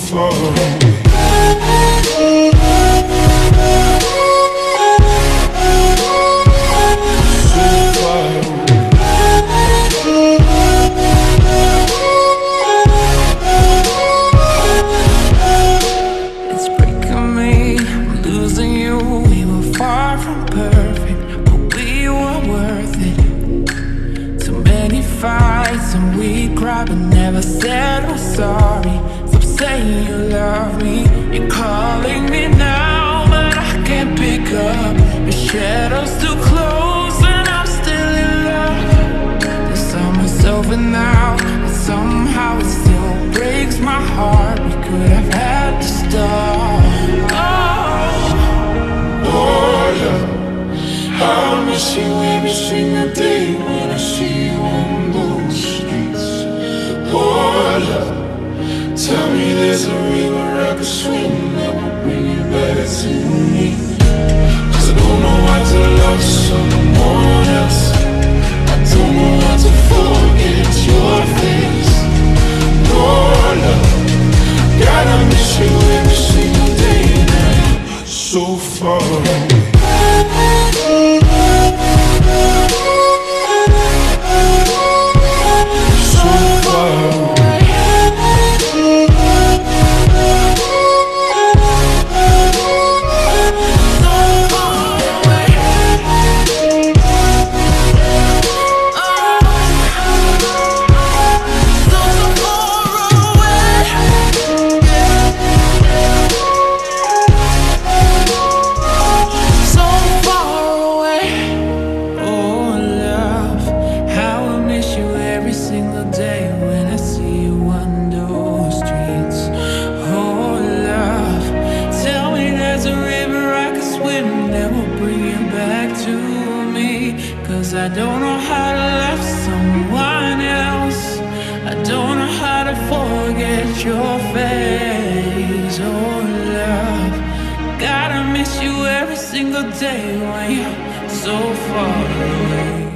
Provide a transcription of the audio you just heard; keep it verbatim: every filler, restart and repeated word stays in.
far away. But never said I'm sorry. Stop saying you love me. You're calling me now, but I can't pick up. Your shadow's too close and I'm still in love. The summer's over now, but somehow it still breaks my heart. We could have had to start. Oh, oh yeah. I miss you every single day when I see you on those streets. Oh, love, tell me there's a river I could swim that will bring you back to me. Cause I don't know how to love someone else. I don't know how to forget your face. Oh, love, God, I miss you every single day now. So far away. Cause I don't know how to love someone else. I don't know how to forget your face. Oh love, gotta miss you every single day when you're so far away.